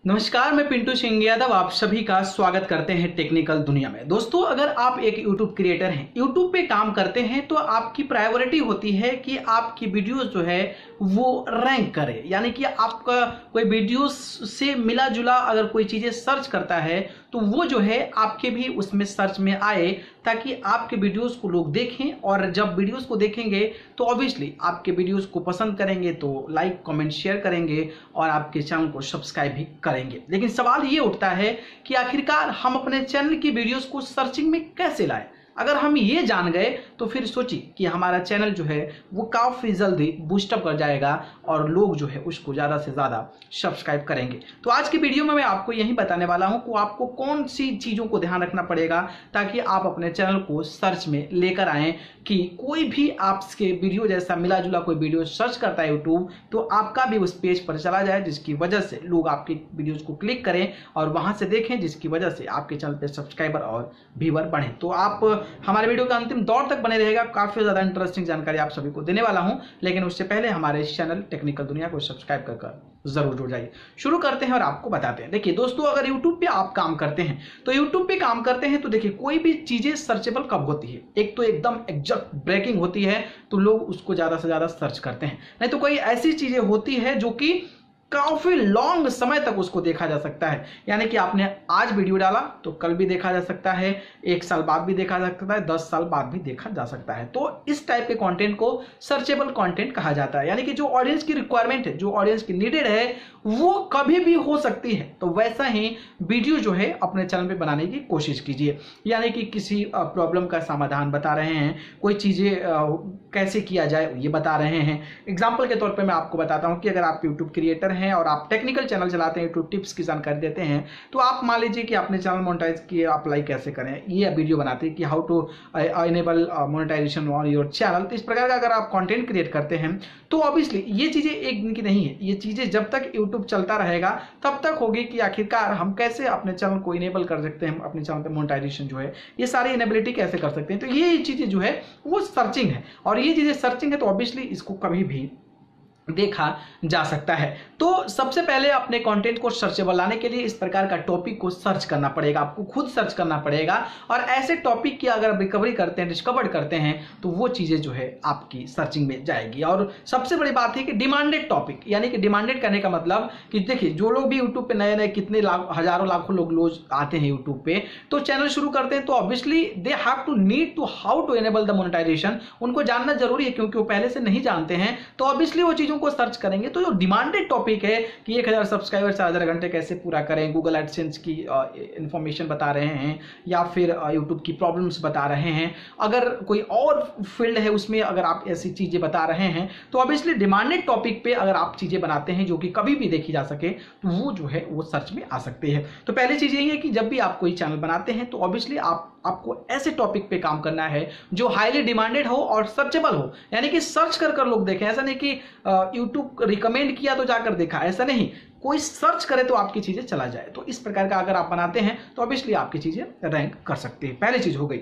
नमस्कार, मैं पिंटू सिंह यादव आप सभी का स्वागत करते हैं टेक्निकल दुनिया में। दोस्तों, अगर आप एक YouTube क्रिएटर हैं, YouTube पे काम करते हैं, तो आपकी प्रायोरिटी होती है कि आपकी वीडियोस जो है वो रैंक करे, यानी कि आपका कोई वीडियोस से मिला जुला अगर कोई चीजें सर्च करता है तो वो जो है आपके भी उसमें सर्च में आए, ताकि आपके वीडियोस को लोग देखें। और जब वीडियोस को देखेंगे तो ऑब्वियसली आपके वीडियोस को पसंद करेंगे, तो लाइक कमेंट शेयर करेंगे और आपके चैनल को सब्सक्राइब भी करेंगे। लेकिन सवाल ये उठता है कि आखिरकार हम अपने चैनल की वीडियोस को सर्चिंग में कैसे लाएं। अगर हम ये जान गए तो फिर सोचिए कि हमारा चैनल जो है वो काफ़ी जल्दी बूस्टअप कर जाएगा और लोग जो है उसको ज़्यादा से ज़्यादा सब्सक्राइब करेंगे। तो आज की वीडियो में मैं आपको यही बताने वाला हूं कि आपको कौन सी चीज़ों को ध्यान रखना पड़ेगा ताकि आप अपने चैनल को सर्च में लेकर आएँ कि कोई भी आपके वीडियो जैसा मिला जुला कोई वीडियो सर्च करता है यूट्यूब, तो आपका भी उस पेज पर चला जाए, जिसकी वजह से लोग आपके वीडियोज़ को क्लिक करें और वहाँ से देखें, जिसकी वजह से आपके चैनल पर सब्सक्राइबर और व्यूअर बढ़ें। तो आप हमारे वीडियो के अंतिम दौर तक बने रहेगा, काफी ज्यादा इंटरेस्टिंग जानकारी आप सभी को देने वाला हूं। लेकिन उससे पहले हमारे इस चैनल टेक्निकल दुनिया को सब्सक्राइब कर जरूर जुड़ जाइए। शुरू करते हैं और आपको बताते हैं। देखिए दोस्तों, अगर YouTube पे आप काम करते हैं तो YouTube पे काम करते हैं तो देखिए कोई भी चीजें सर्चेबल कब होती है, एक तो एकदम एग्जैक्ट ब्रेकिंग होती है तो लोग उसको ज्यादा से ज्यादा सर्च करते हैं, नहीं तो कोई ऐसी चीजें होती है जो कि काफी लॉन्ग समय तक उसको देखा जा सकता है। यानी कि आपने आज वीडियो डाला तो कल भी देखा जा सकता है, 1 साल बाद भी देखा जा सकता है, 10 साल बाद भी देखा जा सकता है। तो इस टाइप के कंटेंट को सर्चेबल कंटेंट कहा जाता है, यानी कि जो ऑडियंस की रिक्वायरमेंट है, जो ऑडियंस की नीडेड है, वो कभी भी हो सकती है। तो वैसा ही वीडियो जो है अपने चैनल पे बनाने की कोशिश कीजिए। यानी कि किसी प्रॉब्लम का समाधान बता रहे हैं, कोई चीजें कैसे किया जाए ये बता रहे हैं। एग्जाम्पल के तौर पर मैं आपको बताता हूँ कि अगर आप यूट्यूब क्रिएटर हैं और आप टेक्निकल चैनल चलाते हैं, यूट्यूब टिप्स की जानकारी देते हैं, तो आप मान लीजिए कि अपने चैनल मोनेटाइज किए, अप्लाई कैसे करें, ये वीडियो बनाते हैं कि how to enable monetization on your channel. तो इस प्रकार का अगर आप कंटेंट क्रिएट करते हैं तो ऑब्वियसली ये चीजें एक दिन की नहीं है, ये चीजें जब तक यूट्यूब चलता रहेगा तब तक होगी कि आखिरकार हम कैसे अपने चैनल को इनेबल कर सकते हैं, अपने चैनल पर मोनेटाइजेशन जो है ये सारी इनेबिलिटी कैसे कर सकते हैं। तो ये चीजें जो है वो सर्चिंग है, और ये चीजें सर्चिंग है तो ऑब्वियसली इसको कभी भी देखा जा सकता है। तो सबसे पहले अपने कंटेंट को सर्चेबल लाने के लिए इस प्रकार का टॉपिक को सर्च करना पड़ेगा, आपको खुद सर्च करना पड़ेगा। और ऐसे टॉपिक की अगर आप रिकवरी करते हैं, डिस्कवर करते हैं, तो वो चीजें जो है आपकी सर्चिंग में जाएगी। और सबसे बड़ी बात है कि डिमांडेड टॉपिक, यानी कि डिमांडेड करने का मतलब कि देखिए जो लोग भी यूट्यूब पे नए नए कितने हजारों लाखों लोग आते हैं यूट्यूब पे, तो चैनल शुरू करते हैं, तो obviously they have to need to how to enable the monetization. उनको जानना जरूरी है, क्योंकि वो पहले से नहीं जानते हैं, तो ऑब्वियसली वो चीजों को सर्च करेंगे। तो जो डिमांडेड टॉपिक है कि 1000 सब्सक्राइबर 4000 घंटे कैसे पूरा करें, गूगल एडसेंस की इंफॉर्मेशन बता रहे हैं, या फिर यूट्यूब की प्रॉब्लम्स बता रहे हैं, अगर कोई और फील्ड है उसमें अगर आप ऐसी चीजें बता रहे हैं, तो ऑब्वियसली डिमांडेड टॉपिक पे अगर आप चीजें बनाते हैं जो कि कभी भी देखी जा सके, तो वो जो है वो सर्च में आ सकते हैं। तो पहली चीज यही है कि जब भी आप कोई चैनल बनाते हैं तो ऑब्वियसली आपको ऐसे टॉपिक पे काम करना है जो हाईली डिमांडेड हो और सर्चेबल हो, यानी कि सर्च कर लोग देखें। ऐसा नहीं कि यूट्यूब रिकमेंड किया तो जाकर देखा, ऐसा नहीं, कोई सर्च करे तो आपकी चीजें चला जाए। तो इस प्रकार का अगर आप बनाते हैं तो ऑब्वियसली आपकी चीजें रैंक कर सकती है। पहली चीज हो गई।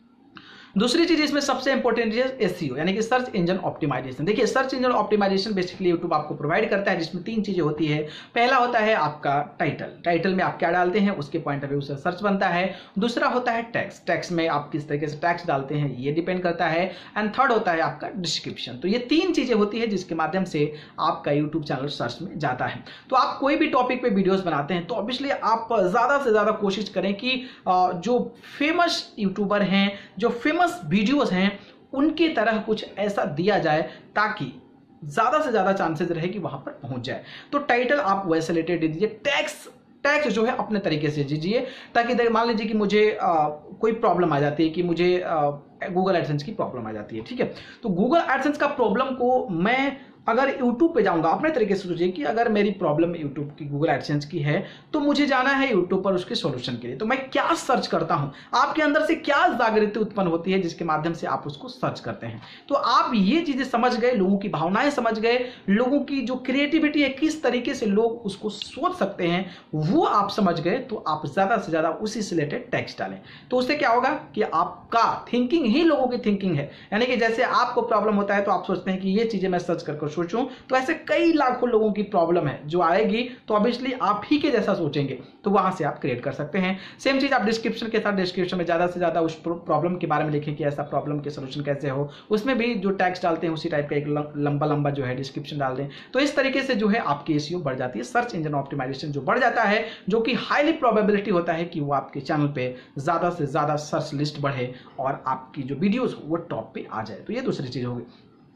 दूसरी चीज इसमें सबसे इंपॉर्टेंट है एसईओ, यानी कि सर्च इंजन ऑप्टिमाइजेशन। देखिए search engine optimization basically YouTube आपको प्रोवाइड करता है, जिसमें 3 चीजें होती है। पहला होता है आपका टाइटल में आप क्या डालते हैं उसके पॉइंट ऑफ व्यू से सर्च बनता है। दूसरा होता है टैग्स में आप किस तरीके से टैग्स डालते हैं ये डिपेंड करता है। एंड थर्ड होता है आपका डिस्क्रिप्शन। तो ये 3 चीजें होती है जिसके माध्यम से आपका यूट्यूब चैनल सर्च में जाता है। तो आप कोई भी टॉपिक पे वीडियोस बनाते हैं तो ऑब्वियसली आप ज्यादा से ज्यादा कोशिश करें कि जो फेमस यूट्यूबर हैं, जो फेमस वीडियोस हैं, उनकी तरह कुछ ऐसा दिया जाए ताकि ज्यादा से ज्यादा चांसेस रहे कि वहां पर पहुंच जाए। तो टाइटल आप वैसे रिलेटेड दे दीजिए, टैक्स जो है अपने तरीके से दीजिए, ताकि मान लीजिए कि मुझे कोई प्रॉब्लम आ जाती है, कि मुझे गूगल एडसेंस की प्रॉब्लम आ जाती है, ठीक है। तो गूगल एडसेंस का प्रॉब्लम को मैं अगर यूट्यूब पे जाऊंगा, अपने तरीके से सोचिए कि अगर मेरी प्रॉब्लम यूट्यूब की गूगल एडसेंस की है तो मुझे जाना है यूट्यूब पर उसके सॉल्यूशन के लिए, तो मैं क्या सर्च करता हूं, आपके अंदर से क्या जागृति उत्पन्न होती है जिसके माध्यम से आप उसको सर्च करते हैं। तो आप ये चीजें समझ गए, लोगों की भावनाएं समझ गए, लोगों की जो क्रिएटिविटी है, किस तरीके से लोग उसको सोच सकते हैं, वो आप समझ गए, तो आप ज्यादा से ज्यादा उसी से रिलेटेड टेक्स्ट डालें। तो उससे क्या होगा कि आपका थिंकिंग ही लोगों की थिंकिंग है, यानी कि जैसे आपको प्रॉब्लम होता है तो आप सोचते हैं कि ये चीजें मैं सर्च कर सोचूं तो ऐसे कई लाखों लोगों की प्रॉब्लम है जो आएगी, तो ऑब्वियसली आप ही के जैसा सोचेंगे, तो वहां से आप क्रिएट कर सकते हैं। सेम चीज आप डिस्क्रिप्शन के साथ, डिस्क्रिप्शन में ज्यादा से ज्यादा उस प्रॉब्लम के बारे में लिखें कि ऐसा प्रॉब्लम के सोल्यूशन कैसे हो, उसमें भी जो टैग्स डालते हैं उसी टाइप का एक लंबा लंबा जो है डिस्क्रिप्शन डाल दें। तो इस तरीके से जो है आपकी एसईओ बढ़ जाती है, सर्च इंजन ऑप्टिमाइजेशन जो बढ़ जाता है, जो कि हाईली प्रोबेबिलिटी होता है कि वो आपके चैनल पे ज्यादा से ज्यादा सर्च लिस्ट बढ़े और आपकी जो वीडियोस वो टॉप पे आ जाए। तो ये दूसरी चीज होगी।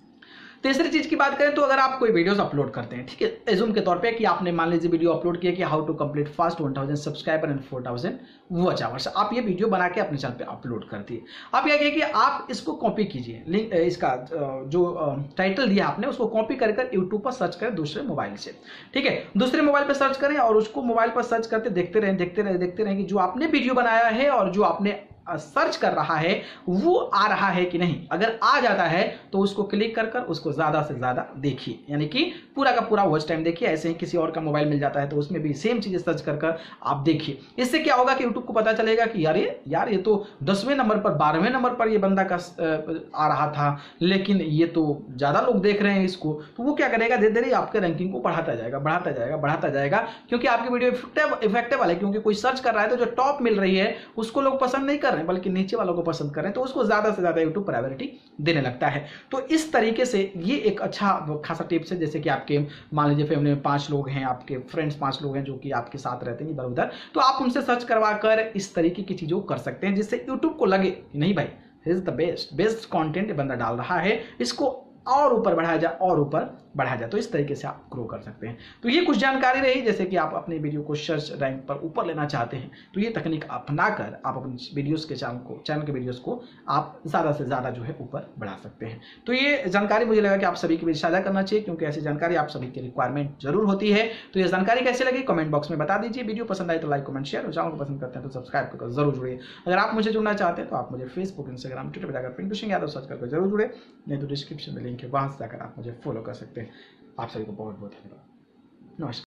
तीसरी चीज की बात करें तो अगर आप कोई वीडियोस अपलोड करते हैं, ठीक है, एज्यूम के तौर पे कि आपने मान लीजिए वीडियो अपलोड किया कि how to complete fast 1000 subscriber and 4000 watch hours, आप ये वीडियो बना के अपने चैनल पे अपलोड कर दिए। आप क्या किए कि आप इसको कॉपी कीजिए, लिंक इसका जो टाइटल दिया आपने उसको कॉपी कर यूट्यूब पर सर्च करें दूसरे मोबाइल से, ठीक है, दूसरे मोबाइल पर सर्च करें और उसको मोबाइल पर सर्च करते देखते रहें कि जो आपने वीडियो बनाया है और जो आपने सर्च कर रहा है वो आ रहा है कि नहीं। अगर आ जाता है तो उसको क्लिक कर उसको ज्यादा से ज्यादा देखिए, यानी कि पूरा का पूरा वॉच टाइम देखिए। ऐसे ही किसी और का मोबाइल मिल जाता है तो उसमें भी सेम चीजें सर्च कर आप देखिए। इससे क्या होगा कि यूट्यूब को पता चलेगा कि यार ये तो 10वें नंबर पर 12वें नंबर पर ये बंदा का आ रहा था, लेकिन ये तो ज्यादा लोग देख रहे हैं इसको, तो वो क्या करेगा, धीरे धीरे आपके रैंकिंग को बढ़ाता जाएगा क्योंकि आपकी वीडियो इफेक्टिव है। क्योंकि कोई सर्च कर रहा है तो जो टॉप मिल रही है उसको लोग पसंद नहीं कर रहे बल्कि नीचे वालों को पसंद करें, तो उसको ज्यादा से ज्यादा यूट्यूब प्रायोरिटी देने लगता है। तो इस तरीके से ये एक अच्छा खासा टिप्स है। जैसे कि आपके मान लीजिए फैमिली में 5 लोग हैं, आपके फ्रेंड्स 5 लोग हैं जो कि आपके साथ रहते हैं इधर उधर, तो आप उनसे सर्च करवा कर इस तरीके की चीजों को कर सकते हैं जिससे यूट्यूब को लगे कि नहीं भाई इज द बेस्ट कंटेंट बंदा डाल रहा है, इसको और ऊपर बढ़ाया जाए। तो इस तरीके से आप ग्रो कर सकते हैं। तो ये कुछ जानकारी रही, जैसे कि आप अपने वीडियो को सर्च रैंक पर ऊपर लेना चाहते हैं तो ये तकनीक अपनाकर आप अपने वीडियोस के चैनल के वीडियोस को आप ज़्यादा से ज़्यादा जो है ऊपर बढ़ा सकते हैं। तो ये जानकारी मुझे लगा कि आप सभी के बीच साझा करना चाहिए, क्योंकि ऐसी जानकारी आप सभी की रिक्वायरमेंट जरूर होती है। तो ये जानकारी कैसे लगी कमेंट बॉक्स में बता दीजिए। वीडियो पसंद आए तो लाइक कमेंट शेयर, और चैनल को पसंद करते हैं तो सब्सक्राइब करके जरूर जुड़िए। अगर आप मुझे जुड़ना चाहते हैं तो आप मुझे फेसबुक, इंस्टाग्राम, ट्विटर पर जाकर पिंटू सिंह यादव सर्च करके जरूर जुड़े, नहीं तो डिस्क्रिप्शन में लिंक है, वहां से जाकर आप मुझे फॉलो कर सकते हैं। आप सभी को बहुत बहुत धन्यवाद। नमस्कार।